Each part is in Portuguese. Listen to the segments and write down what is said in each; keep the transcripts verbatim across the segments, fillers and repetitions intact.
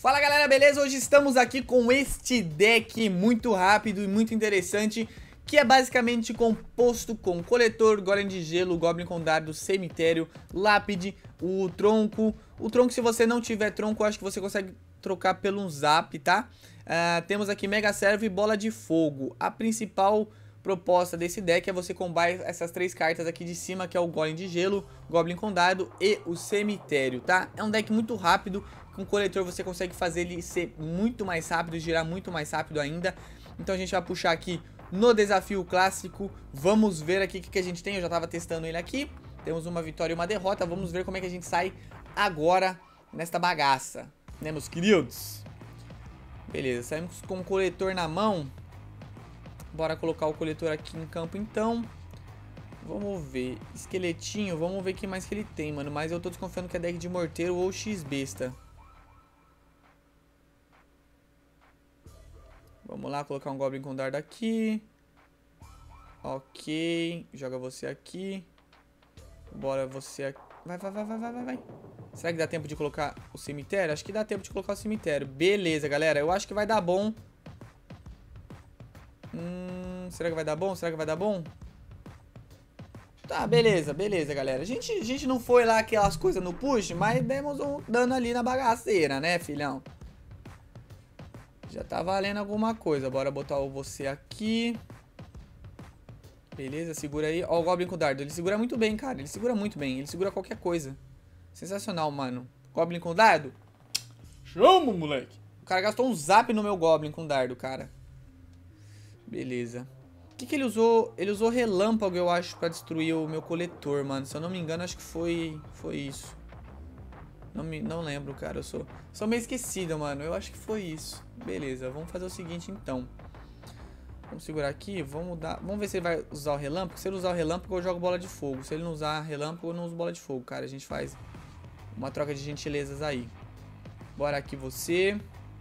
Fala galera, beleza? Hoje estamos aqui com este deck muito rápido e muito interessante, que é basicamente composto com coletor, golem de gelo, goblin com dardo, cemitério, lápide, o tronco. O tronco, se você não tiver tronco, eu acho que você consegue trocar pelo um zap, tá? Uh, temos aqui mega servo e bola de fogo. A principal proposta desse deck é você combar essas três cartas aqui de cima, que é o golem de gelo, goblin com dardo e o cemitério, tá? É um deck muito rápido. Com o coletor você consegue fazer ele ser muito mais rápido, girar muito mais rápido ainda. Então a gente vai puxar aqui no desafio clássico. Vamos ver aqui o que, que a gente tem. Eu já estava testando ele aqui. Temos uma vitória e uma derrota. Vamos ver como é que a gente sai agora nesta bagaça, né, meus queridos? Beleza, saímos com o coletor na mão. Bora colocar o coletor aqui em campo então. Vamos ver, esqueletinho, vamos ver o que mais que ele tem, mano. Mas eu tô desconfiando que é deck de morteiro ou X-besta. Vamos lá, colocar um goblin com dardo aqui. Ok, joga você aqui. Bora você aqui. Vai, vai, vai, vai, vai, vai. Será que dá tempo de colocar o cemitério? Acho que dá tempo de colocar o cemitério. Beleza, galera, eu acho que vai dar bom. Hum, será que vai dar bom? Será que vai dar bom? Tá, beleza, beleza, galera. A gente, a gente não foi lá aquelas coisas no push, mas demos um dano ali na bagaceira, né, filhão? Já tá valendo alguma coisa. Bora botar o você aqui. Beleza, segura aí. Ó o Goblin com dardo. Ele segura muito bem, cara. Ele segura muito bem. Ele segura qualquer coisa. Sensacional, mano. Goblin com dardo. Chama, moleque. O cara gastou um zap no meu Goblin com dardo, cara. Beleza. O que que ele usou? Ele usou relâmpago, eu acho, pra destruir o meu coletor, mano. Se eu não me engano, acho que foi, foi isso. Não, me, não lembro, cara. Eu sou, sou meio esquecido, mano. Eu acho que foi isso. Beleza, vamos fazer o seguinte, então. Vamos segurar aqui. Vamos dar... Vamos ver se ele vai usar o relâmpago. Se ele usar o relâmpago, eu jogo bola de fogo. Se ele não usar relâmpago, eu não uso bola de fogo, cara. A gente faz uma troca de gentilezas aí. Bora aqui você.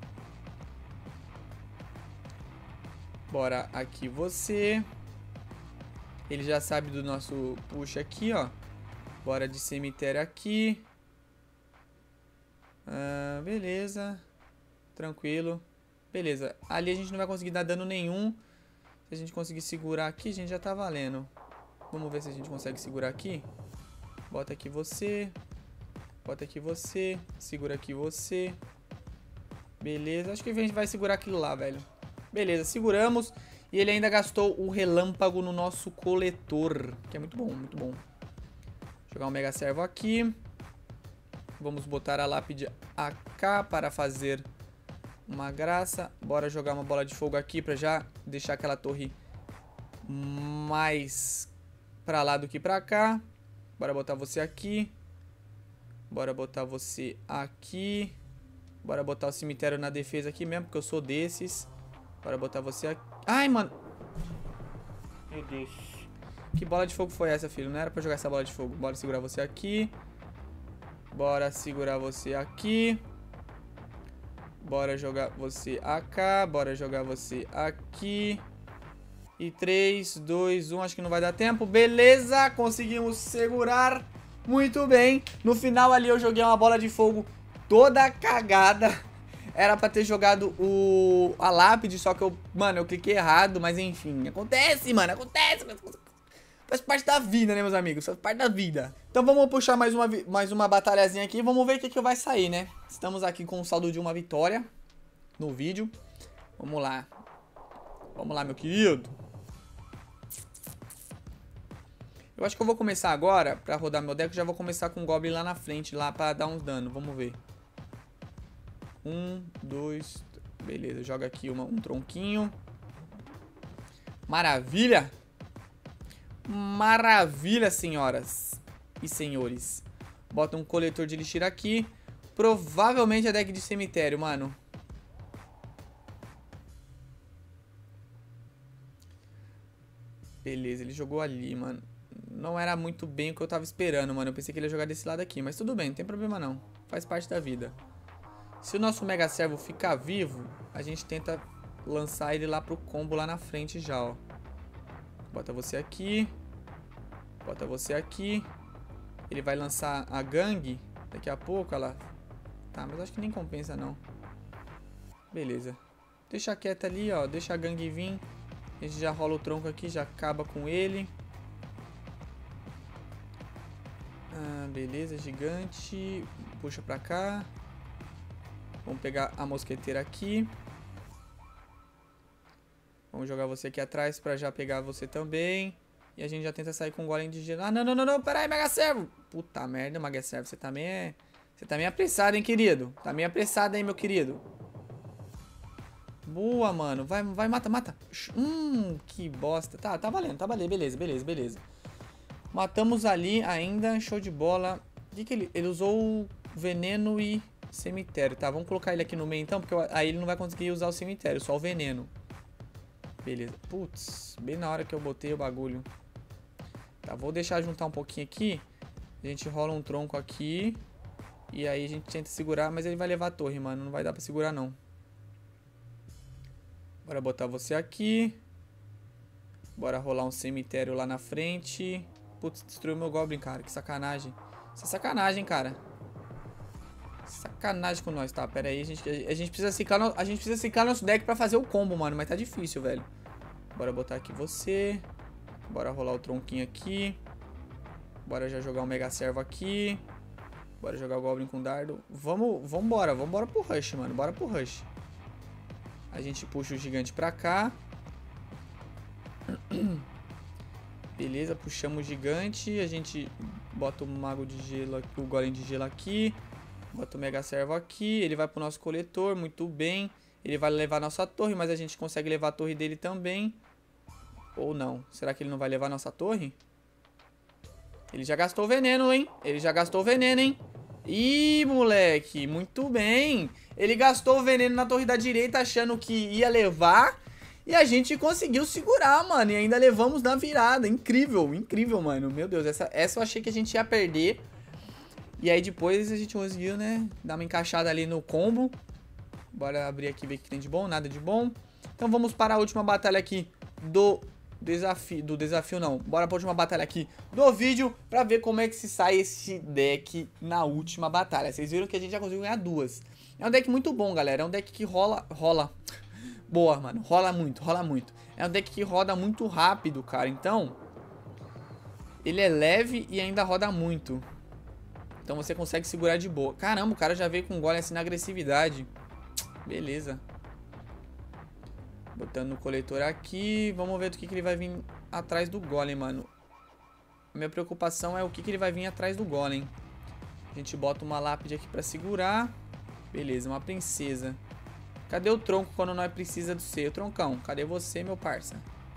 Bora aqui você. Ele já sabe do nosso push aqui, ó. Bora de cemitério aqui. Ah, beleza. Tranquilo. Beleza. Ali a gente não vai conseguir dar dano nenhum. Se a gente conseguir segurar aqui, a gente já tá valendo. Vamos ver se a gente consegue segurar aqui. Bota aqui você. Bota aqui você. Segura aqui você. Beleza. Acho que a gente vai segurar aquilo lá, velho. Beleza, seguramos. E ele ainda gastou o relâmpago no nosso coletor. Que é muito bom, muito bom. Jogar um mega servo aqui. Vamos botar a lápide A K para fazer uma graça. Bora jogar uma bola de fogo aqui para já deixar aquela torre mais para lá do que para cá. Bora botar você aqui. Bora botar você aqui. Bora botar o cemitério na defesa aqui mesmo, porque eu sou desses. Bora botar você aqui. Ai, mano. Meu Deus. Que bola de fogo foi essa, filho? Não era pra jogar essa bola de fogo. Bora segurar você aqui. Bora segurar você aqui. Bora jogar você AK. Bora jogar você aqui. E três, dois, um. Acho que não vai dar tempo. Beleza, conseguimos segurar. Muito bem. No final ali eu joguei uma bola de fogo toda cagada. Era pra ter jogado o a lápide, só que eu, mano, eu cliquei errado. Mas enfim, acontece, mano, acontece. Faz parte da vida, né, meus amigos? Faz parte da vida. Então vamos puxar mais uma, mais uma batalhazinha aqui. Vamos ver o que, que vai sair, né? Estamos aqui com um saldo de uma vitória no vídeo. Vamos lá. Vamos lá, meu querido. Eu acho que eu vou começar agora, pra rodar meu deck. Já vou começar com o Goblin lá na frente, lá pra dar uns danos. Vamos ver. Um, dois... Beleza, joga aqui uma, um tronquinho. Maravilha! Maravilha, senhoras e senhores. Bota um coletor de elixir aqui. Provavelmente é deck de cemitério, mano. Beleza, ele jogou ali, mano. Não era muito bem o que eu tava esperando, mano. Eu pensei que ele ia jogar desse lado aqui, mas tudo bem, não tem problema não. Faz parte da vida. Se o nosso mega servo ficar vivo, a gente tenta lançar ele lá pro combo lá na frente já, ó. Bota você aqui. Bota você aqui. Ele vai lançar a gangue daqui a pouco, olha lá. Tá, mas acho que nem compensa não. Beleza. Deixa quieto ali, ó. Deixa a gangue vir. A gente já rola o tronco aqui, já acaba com ele. Ah, beleza, gigante. Puxa pra cá. Vamos pegar a mosqueteira aqui. Vamos jogar você aqui atrás pra já pegar você também. E a gente já tenta sair com o golem de gelo. Ah, não, não, não, não. Pera aí, Mega Servo. Puta merda, Mega Servo. Você também é... Você tá meio apressado, hein, querido? Tá meio apressado, hein, meu querido? Boa, mano. Vai, vai, mata, mata. Hum, que bosta. Tá, tá valendo, tá valendo. Beleza, beleza, beleza. Matamos ali ainda. Show de bola. O que que ele... Ele usou veneno e cemitério. Tá, vamos colocar ele aqui no meio, então. Porque aí ele não vai conseguir usar o cemitério. Só o veneno. Beleza. Putz, bem na hora que eu botei o bagulho. Tá, vou deixar juntar um pouquinho aqui. A gente rola um tronco aqui. E aí a gente tenta segurar, mas ele vai levar a torre, mano. Não vai dar pra segurar, não. Bora botar você aqui. Bora rolar um cemitério lá na frente. Putz, destruiu meu Goblin, cara. Que sacanagem. Isso é sacanagem, cara. Sacanagem com nós, tá? Pera aí, a gente, a gente precisa secar no, a gente precisa secar nosso deck pra fazer o combo, mano. Mas tá difícil, velho. Bora botar aqui você. Bora rolar o tronquinho aqui. Bora já jogar o Mega Servo aqui. Bora jogar o Goblin com dardo. Vamos, vambora, vambora pro rush, mano. Bora pro rush. A gente puxa o gigante pra cá. Beleza, puxamos o gigante. A gente bota o mago de gelo aqui, o golem de gelo aqui. Bota o Mega Servo aqui. Ele vai pro nosso coletor, muito bem. Ele vai levar a nossa torre, mas a gente consegue levar a torre dele também. Ou não? Será que ele não vai levar a nossa torre? Ele já gastou veneno, hein? Ele já gastou veneno, hein? Ih, moleque, muito bem. Ele gastou o veneno na torre da direita achando que ia levar. E a gente conseguiu segurar, mano. E ainda levamos na virada. Incrível, incrível, mano. Meu Deus, essa, essa eu achei que a gente ia perder. E aí depois a gente conseguiu, né? Dar uma encaixada ali no combo. Bora abrir aqui e ver o que tem de bom. Nada de bom. Então vamos para a última batalha aqui do... Desafio, do desafio não, bora pra última batalha aqui do vídeo pra ver como é que se sai esse deck na última batalha. Vocês viram que a gente já conseguiu ganhar duas. É um deck muito bom, galera, é um deck que rola, rola, boa, mano, rola muito, rola muito. É um deck que roda muito rápido, cara, então ele é leve e ainda roda muito. Então você consegue segurar de boa. Caramba, o cara já veio com um golem assim na agressividade. Beleza. Botando no coletor aqui. Vamos ver do que, que ele vai vir atrás do golem, mano. A minha preocupação é o que, que ele vai vir atrás do golem. A gente bota uma lápide aqui pra segurar. Beleza, uma princesa. Cadê o tronco quando nós precisa do seu? Troncão, cadê você, meu parça?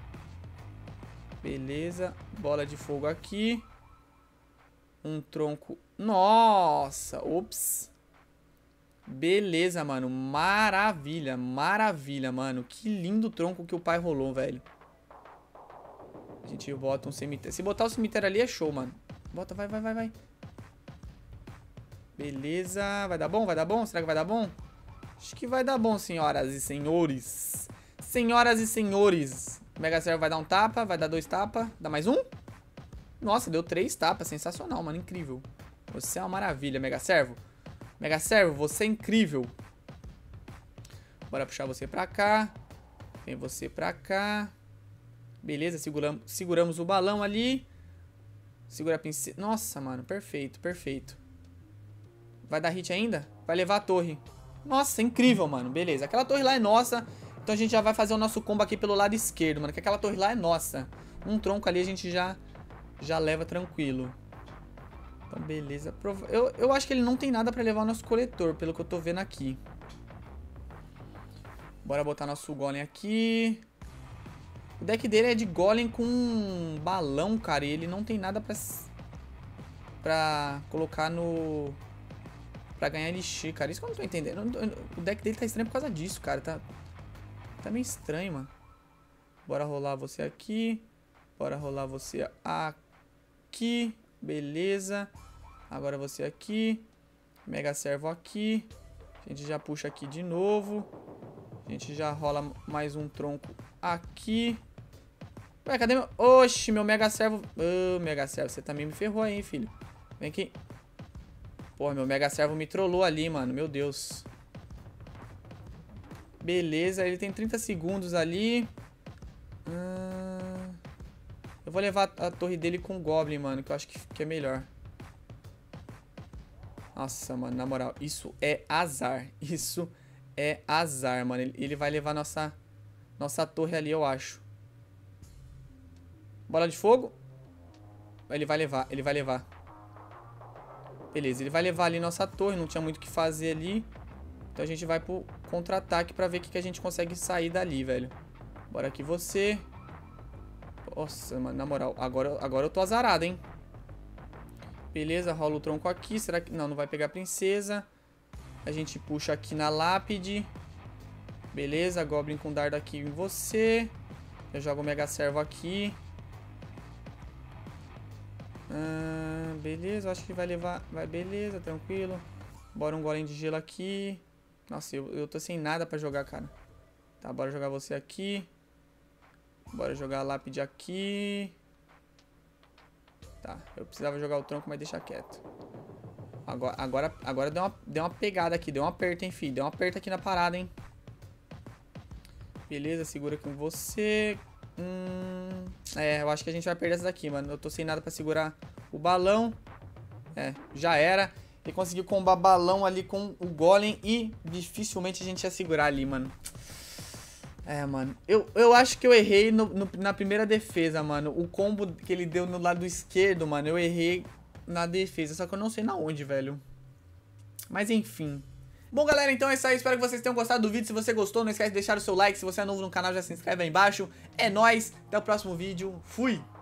Beleza. Bola de fogo aqui. Um tronco. Nossa, ops. Beleza, mano. Maravilha, maravilha, mano. Que lindo tronco que o pai rolou, velho. A gente bota um cemitério. Se botar o cemitério ali é show, mano. Bota, vai, vai, vai, vai. Beleza. Vai dar bom? Vai dar bom? Será que vai dar bom? Acho que vai dar bom, senhoras e senhores. Senhoras e senhores. O Mega Servo vai dar um tapa, vai dar dois tapas. Dá mais um? Nossa, deu três tapas. Sensacional, mano. Incrível. Você é uma maravilha, Mega Servo. Mega Servo, você é incrível. Bora puxar você pra cá. Vem você pra cá. Beleza, seguramos, seguramos o balão ali. Segura a pincel. Nossa, mano, perfeito, perfeito. Vai dar hit ainda? Vai levar a torre. Nossa, incrível, mano. Beleza, aquela torre lá é nossa. Então a gente já vai fazer o nosso combo aqui pelo lado esquerdo, mano. Que aquela torre lá é nossa. Um tronco ali a gente já, já leva tranquilo. Então, beleza. Eu, eu acho que ele não tem nada pra levar o nosso coletor, pelo que eu tô vendo aqui. Bora botar nosso golem aqui. O deck dele é de golem com balão, cara. E ele não tem nada pra, pra colocar no... Pra ganhar elixir, cara. Isso que eu não tô entendendo. O deck dele tá estranho por causa disso, cara. Tá, tá meio estranho, mano. Bora rolar você aqui. Bora rolar você aqui. Beleza. Agora você aqui. Mega Servo aqui. A gente já puxa aqui de novo. A gente já rola mais um tronco aqui. Ué, cadê meu... Oxi, meu Mega Servo... Ô, oh, Mega Servo, você também me ferrou aí, hein, filho. Vem aqui. Porra, meu Mega Servo me trollou ali, mano. Meu Deus. Beleza, ele tem trinta segundos ali. Hum... Eu vou levar a torre dele com o Goblin, mano, que eu acho que, que é melhor. Nossa, mano, na moral, isso é azar. Isso é azar, mano. Ele, ele vai levar nossa, nossa torre ali, eu acho. Bola de fogo. Ele vai levar, ele vai levar. Beleza, ele vai levar ali nossa torre. Não tinha muito o que fazer ali. Então a gente vai pro contra-ataque pra ver o que, que a gente consegue sair dali, velho. Bora aqui você. Nossa, mano, na moral, agora, agora eu tô azarado, hein. Beleza, rola o tronco aqui. Será que... Não, não vai pegar a princesa. A gente puxa aqui na lápide. Beleza, Goblin com dardo aqui em você. Eu jogo o Mega Servo aqui. Ah, beleza, eu acho que vai levar... Vai, beleza, tranquilo. Bora um Golem de gelo aqui. Nossa, eu, eu tô sem nada pra jogar, cara. Tá, bora jogar você aqui. Bora jogar a lápide aqui. Tá, eu precisava jogar o tronco, mas deixa quieto. Agora, agora, agora deu, uma, deu uma pegada aqui, deu um aperto, hein, filho. Deu um aperto aqui na parada, hein. Beleza, segura com você. Hum, é, eu acho que a gente vai perder essa daqui, mano. Eu tô sem nada pra segurar o balão. É, já era. Ele conseguiu combar balão ali com o Golem e dificilmente a gente ia segurar ali, mano. É, mano. Eu, eu acho que eu errei no, no, na primeira defesa, mano. O combo que ele deu no lado esquerdo, mano, eu errei na defesa. Só que eu não sei na onde, velho. Mas enfim. Bom, galera, então é isso aí. Espero que vocês tenham gostado do vídeo. Se você gostou, não esquece de deixar o seu like. Se você é novo no canal, já se inscreve aí embaixo. É nóis. Até o próximo vídeo. Fui!